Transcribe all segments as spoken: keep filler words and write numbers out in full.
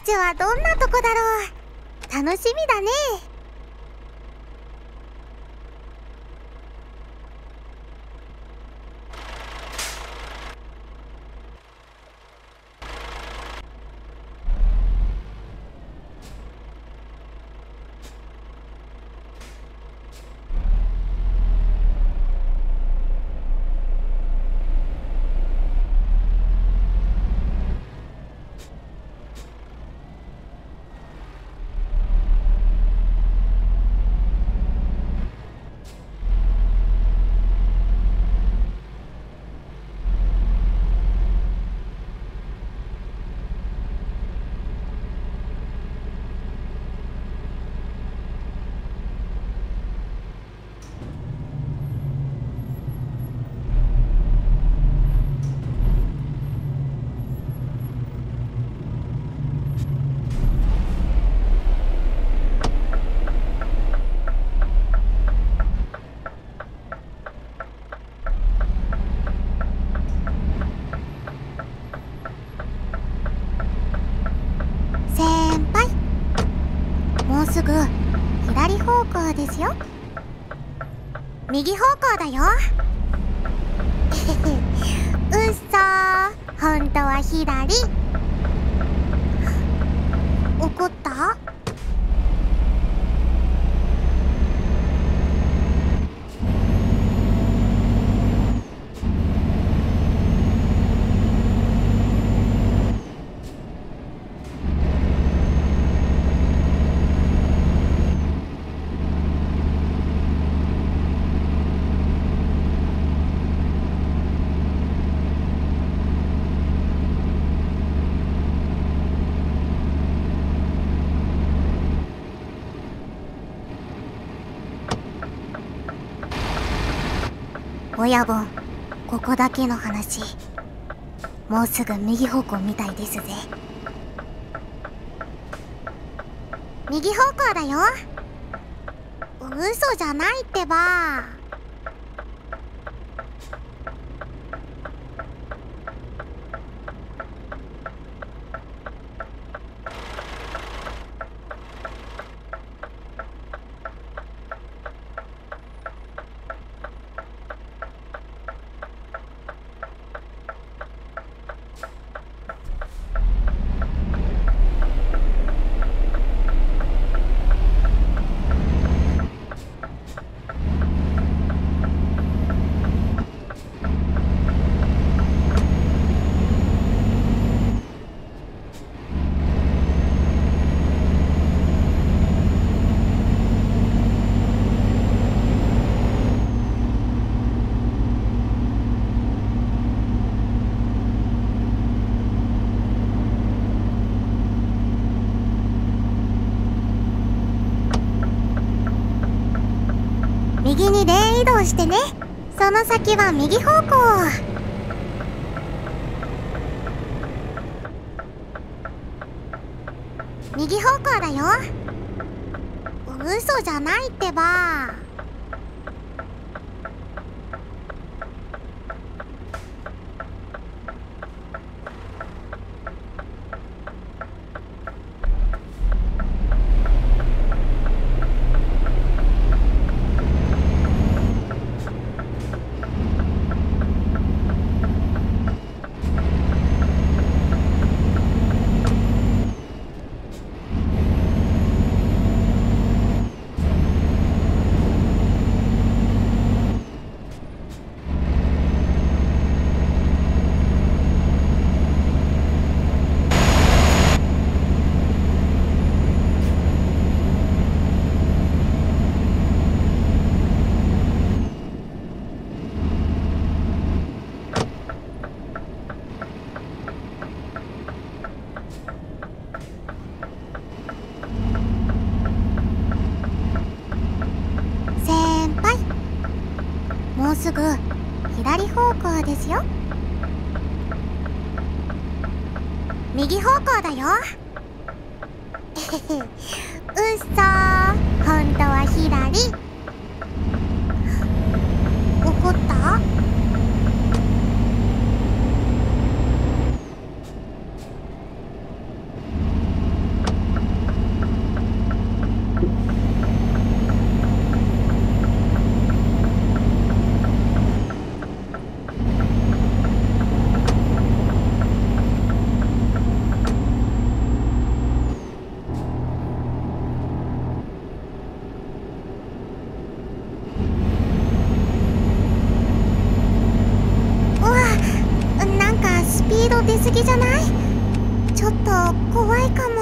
地はどんなとこだろう。楽しみだね。すぐ左方向ですよ。右方向だよ。うっそー、本当は左。怒った？親分、ここだけの話、もうすぐ右方向みたいですぜ。右方向だよ。嘘じゃないってば。右にレーン移動してね。その先は右方向。右方向だよ。嘘じゃないってば。もうすぐ左方向ですよ。右方向だよ。うっそー、本当は左。怒った？ と出過ぎじゃない？ちょっと怖いかも。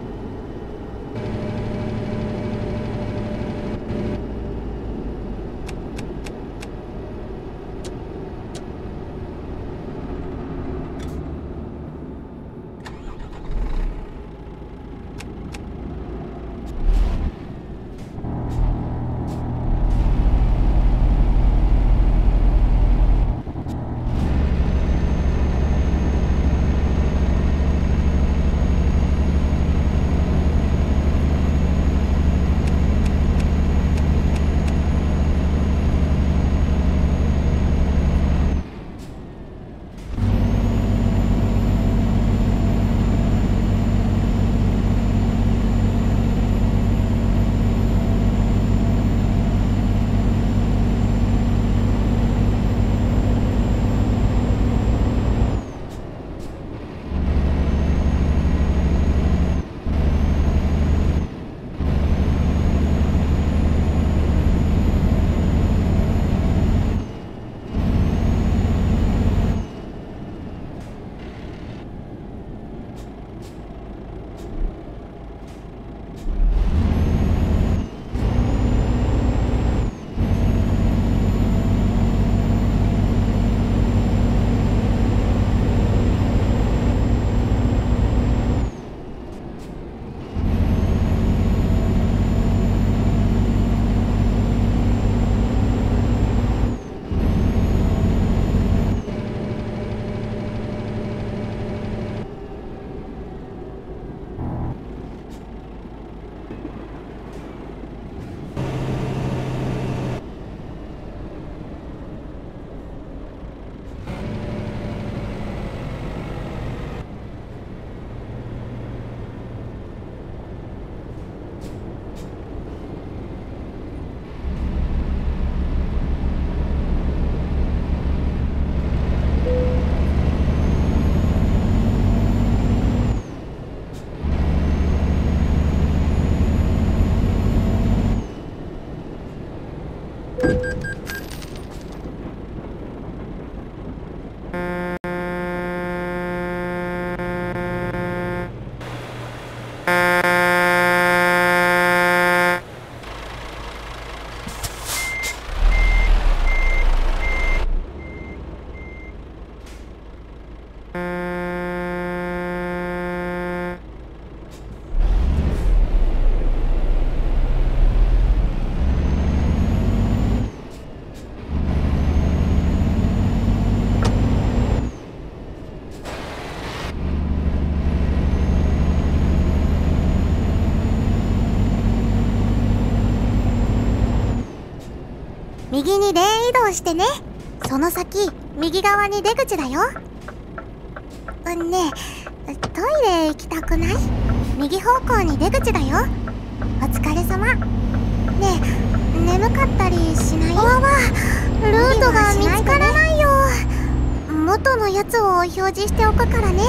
右にレーン移動してね。その先、右側に出口だよ。うんねえ、トイレ行きたくない？右方向に出口だよ。お疲れ様。ねえ、眠かったりしない？わわ、ルートが見つからないよ。元のやつを表示しておくからね。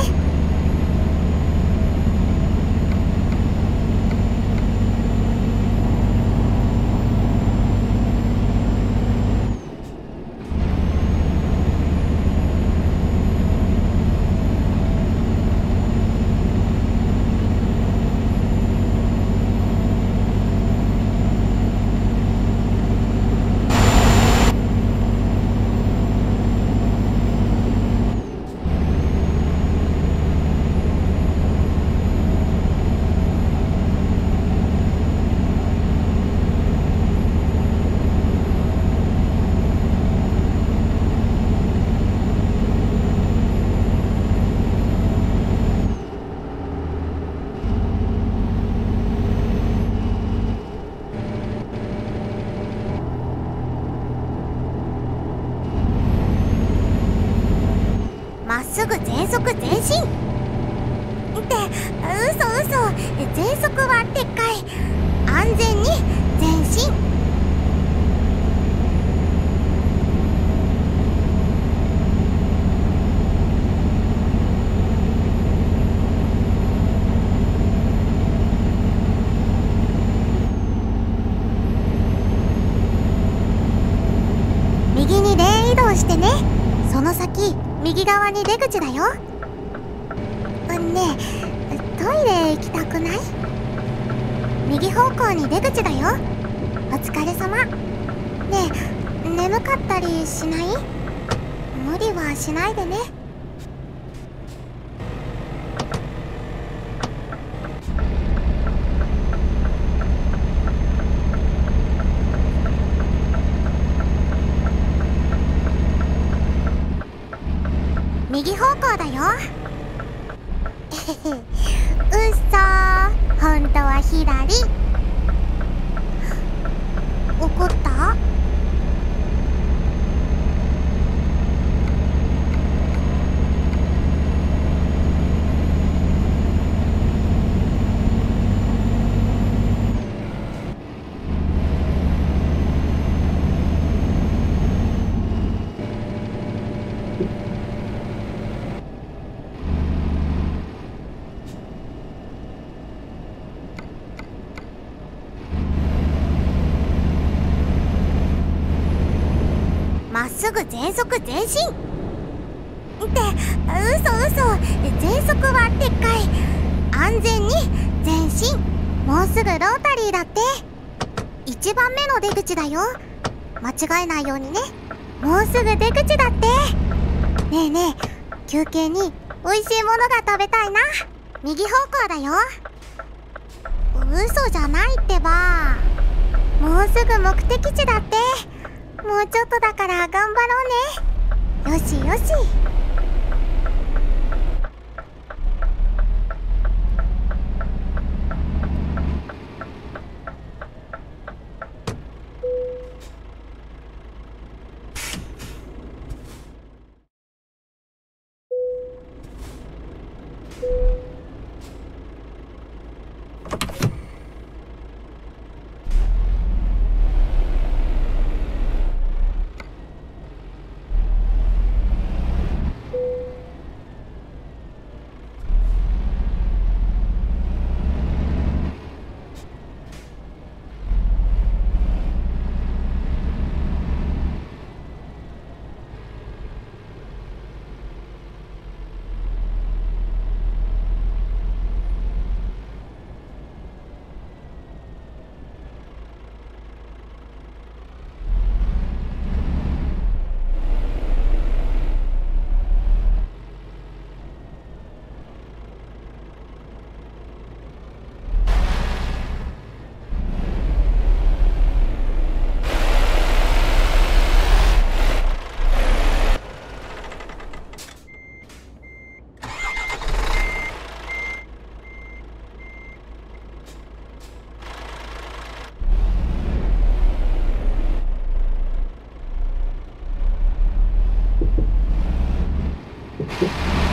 まっすぐ全速前進って嘘嘘、全速は撤回、安全に前進。右にレーン移動してね。その先、右側に出口だよ。 うんねえ、トイレ行きたくない？右方向に出口だよ。お疲れ様。ねえ、眠かったりしない？無理はしないでね。右方向だよ。えへへ、うっそー、本当は左。怒った？まっすぐ全速前進って、嘘嘘、全速は撤回。安全に前進。もうすぐロータリーだって。いちばんめの出口だよ。間違えないようにね。もうすぐ出口だって。ねえねえ、休憩に美味しいものが食べたいな。右方向だよ。嘘じゃないってば。もうすぐ目的地だって。もうちょっとだから頑張ろうね。よしよし。 you